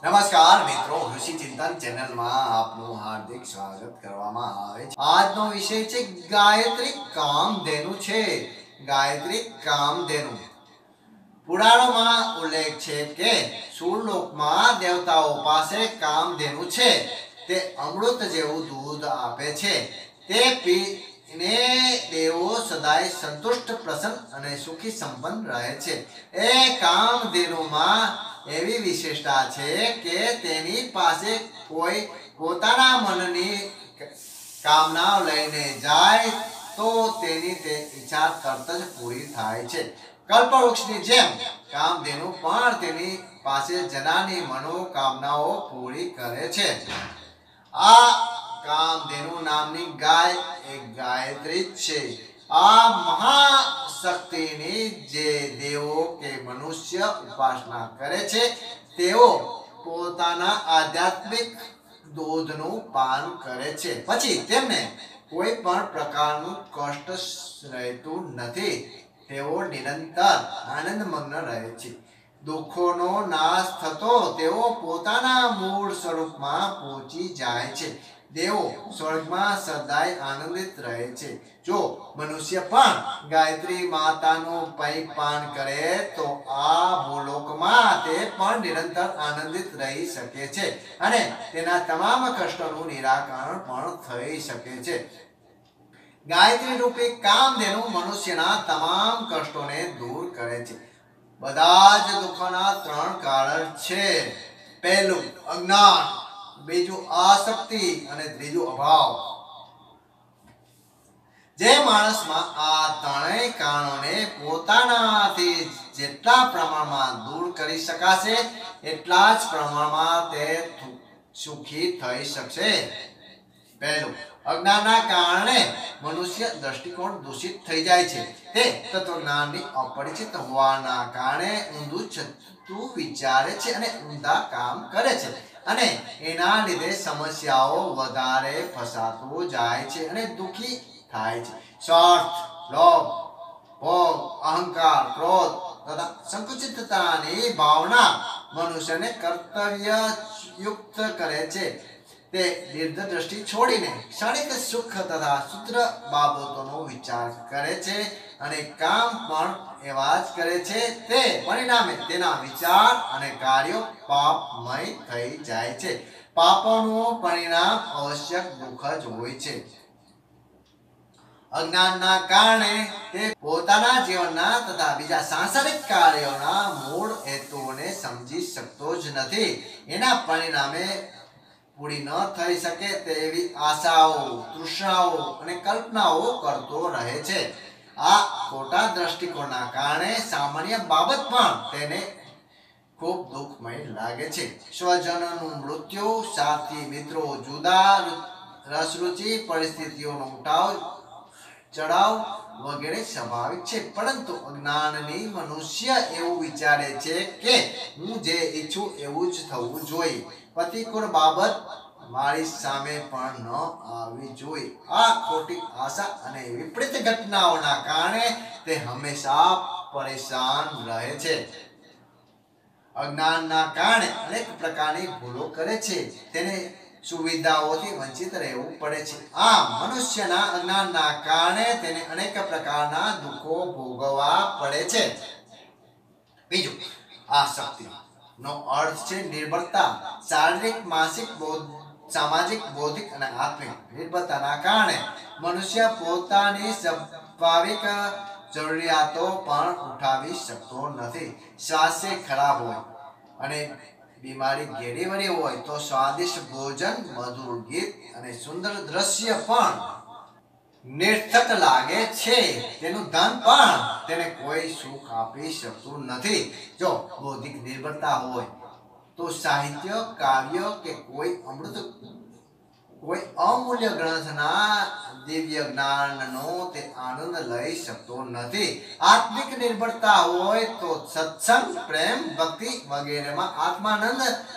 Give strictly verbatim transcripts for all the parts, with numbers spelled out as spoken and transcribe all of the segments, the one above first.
નમસ્કાર મિત્રો, ઋષિ ચિંતન ચેનલમાં આપનું હાર્દિક સ્વાગત કરવામાં આવે છે। આજનો વિષય છે ગાયત્રી કામધેનુ છે। ગાયત્રી કામધેનુ પુરાણોમાં ઉલ્લેખ છે કે સુરલોકમાં દેવતાઓ પાસે કામધેનુ છે। તે અમૃત જેવું દૂધ આપે છે। તે પીને દેવો સદાય સંતુષ્ટ, પ્રસન્ન અને સુખી સંપન્ન રહે છે। એ કામધેનુમાં એવી વિશેષતા છે કે તેની પાસે કોઈ પોતાના મનની કામના લઈને જાય તો તેની તે ઈચ્છા તરત જ પૂરી થાય છે। કલ્પવૃક્ષની જેમ કામધેનુ પણ તેની પાસે જનાની મનોકામનાઓ પૂરી કરે છે। આ કામધેનુ નામની ગાય એક ગાયત્રી છે। આ મહાશક્તિની જે દેવો કે મનુષ્ય ઉપાસના કરે છે તેઓ પોતાના આધ્યાત્મિક દૂધનું પાન કરે છે, પછી તેમને કોઈ પણ પ્રકારનું કષ્ટ રહેતું નથી। તેઓ નિરંતર આનંદમગ્ન રહે છે। દુઃખોનો નાશ થતો તેઓ પોતાના મૂળ સ્વરૂપમાં પહોંચી જાય છે। દેવો સ્વર્ગમાં સદાય આનંદિત રહે છે। જો મનુષ્ય પણ ગાયત્રી માતાનું પાન કરે તો આ ભૂલોકમાં તે પણ નિરંતર આનંદિત રહી શકે છે અને તેના તમામ કષ્ટોનું નિરાકરણ પણ થઈ શકે છે। ગાયત્રી રૂપી કામધેનુ મનુષ્યના તમામ કષ્ટોને દૂર કરે છે। બધા જ દુઃખોના ત્રણ કારણ છે। પહેલું અજ્ઞાન, બીજું આસક્તિ અને ત્રીજું અભાવ। જે માણસમાં આ ત્રણેય કારણોને પોતાનાથી જેટલા પ્રમાણમાં દૂર કરી શકાશે એટલા જ પ્રમાણમાં તે સુખી થઈ શકશે। પહેલું, અજ્ઞાનના કારણે મનુષ્ય દ્રષ્ટિકોણ દૂષિત થઈ જાય છે। તે તત્વજ્ઞાનની અપરિચિત હોવાના કારણે ઊંધું છતું વિચારે છે અને ઊંધા કામ કરે છે અને એના લીધે સમસ્યાઓ વધારે ફસાતો જાય છે અને દુઃખી થાય છે। સ્વાર્થ, લોભ, ભોગ, અહંકાર, ક્રોધ તથા સંકુચિતતાની ભાવના મનુષ્યને કર્તવ્યયુક્ત કરે છે। તે દીર્ઘ દ્રષ્ટિ છોડીને ક્ષણિક સુખ તથા ક્ષુદ્ર બાબતોનો વિચાર કરે છે અને કામ પણ એવા જ કરે છે। તે પરિણામે તેના વિચાર અને કાર્યો પાપમય થઈ જાય છે। પાપોનું પરિણામ અવશ્ય દુઃખ જ હોય છે। અજ્ઞાનના કારણે તે પોતાના જીવનના તથા બીજા સાંસારિક કાર્યોના મૂળ હેતુઓને સમજી શકતો જ નથી। એના પરિણામે પૂરી ન થઈ શકે તેવી આશાઓ, તૃષ્ણાઓ અને કલ્પનાઓ કરતો રહે છે। આ ખોટા દ્રષ્ટિકોણના કારણે સામાન્ય બાબત પણ તેને ખૂબ દુઃખમય લાગે છે। સ્વજનોનું મૃત્યુ, સાથી મિત્રો જુદા, રસરૂચિ પરિસ્થિતિઓનો ઉઠાવ ચડાવ વગેરે સ્વાભાવિક છે, પરંતુ અજ્ઞાની મનુષ્ય એવું વિચારે છે કે હું જે ઈચ્છું એવું જ થવું જોઈએ। પ્રતિકૂળ બાબત મારી સામે પણ ન આવવી જોઈએ। આ ખોટી આશા અને વિપરીત ઘટનાઓના કારણે તે હંમેશા પરેશાન રહે છે। અજ્ઞાનના કારણે અનેક પ્રકારની ભૂલો કરે છે। તેને સુવિધાઓથી વંચિત રહેવું પડે છે। આમ મનુષ્યના અજ્ઞાનના કારણે તેને અનેક પ્રકારના દુઃખો ભોગવવા પડે છે। બીજું, આસક્તિ નો અર્થ છે નિર્ભરતા। શારીરિક, માનસિક, સામાજિક, બૌદ્ધિક અને આત્મિક નિર્ભરતાના કારણે મનુષ્ય પોતાની સ્વાભાવિક જરૂરિયાતો પણ ઉઠાવી શકતો નથી। સ્વાસ્થ્ય ખરાબ હોય અને બીમારી ઘેરી વળી હોય તો સ્વાદિષ્ટ ભોજન, મધુર ગીત અને સુંદર દ્રશ્ય પણ નિરર્થક લાગે છે। તેનું ધન પણ તેને કોઈ સુખ આપી શકતું નથી। જો બૌદ્ધિક નિર્ભરતા હોય તો સાહિત્ય, કાવ્ય કે કોઈ અમૃત કોઈ અમૂલ્ય ગ્રંથના દિવ્ય જ્ઞાનનો તે આનંદ લઈ શકતો નથી। આત્મિક નિર્ભરતા હોય તો સત્સંગ, પ્રેમ, ભક્તિ વગેરેમાં આત્માનંદ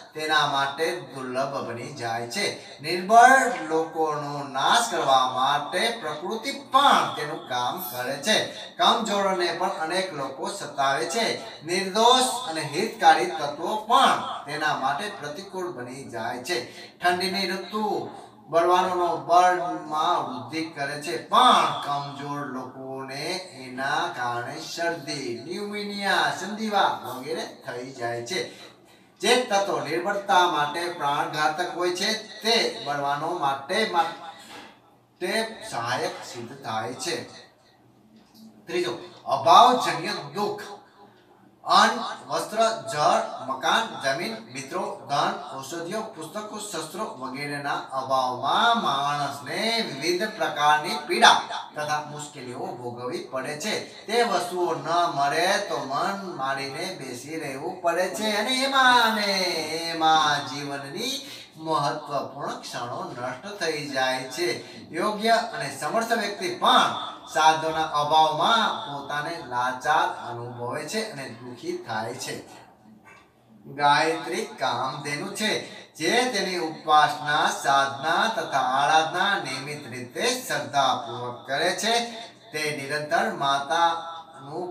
તેના માટે દુર્લભ બની જાય છે. નિર્બળ લોકોનો નાશ કરવા માટે પ્રકૃતિ પણ તેનું કામ કરે છે. કમજોરોને પણ અનેક લોકો સતાવે છે. નિર્દોષ અને હિતકારી તત્વો પણ તેના માટે પ્રતિકૂળ બની જાય છે. ઠંડીની ઋતુ બળવાનોનો બળમાં વૃદ્ધિ કરે છે, પણ કમજોર લોકોને એના કારણે શરદી, ન્યુમોનિયા, સંધિવા વગેરે થઈ જાય છે. જે તત્વો નિર્બળતા માટે પ્રાણઘાતક હોય છે તે બળવાનો માટે માટે સહાયક સિદ્ધ થાય છે. ત્રીજો, અભાવજન્ય દુઃખ. અન્ન, વસ્ત્ર, જળ, મકાન, જમીન, મિત્રો, ધન, ઔષધિઓ, પુસ્તકો, શસ્ત્રો વગેરેના અભાવમાં માણસને વિવિધ પ્રકારની પીડા તથા મુશ્કેલીઓ ભોગવવી પડે છે. તે વસ્તુઓ ન મળે તો મન મારીને બેસી રહેવું પડે છે અને એમાં ને એમાં જીવનની મહત્વપૂર્ણ ક્ષણો નષ્ટ થઈ જાય છે. યોગ્ય અને સમર્થ વ્યક્તિ પણ સાધનોના અભાવમાં પોતાને લાચાર અનુભવે છે અને દુઃખી થાય છે. ગાયત્રી કામધેનુ છે. જે તેની ઉપાસના, સાધના તથા આરાધના નિયમિત રીતે શ્રદ્ધાપૂર્વક કરે છે તે નિરંતર માતાનું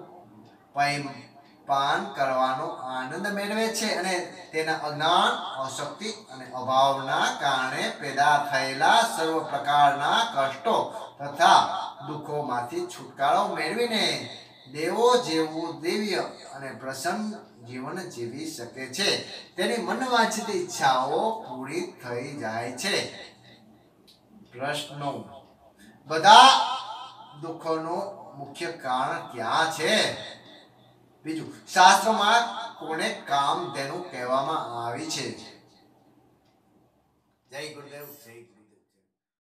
પાન કરવાનો આનંદ મેળવે છે અને તેના અજ્ઞાન, અશક્તિ અને અભાવના કારણે પેદા થયેલા સર્વ પ્રકારના કષ્ટો તથા દુઃખોમાંથી છુટકારો મેળવીને દેવો જેવું દિવ્ય અને પ્રસન્ન જીવન જીવી શકે છે. તેની મનવાંછિત ઈચ્છાઓ પૂરી થઈ જાય છે. પ્રશ્નો. બધા દુઃખોનું મુખ્ય કારણ ક્યાં છે? બીજું, શાસ્ત્રમાં કોને કામધેનુ કહેવામાં આવી છે? જય ગુરુદેવ. જય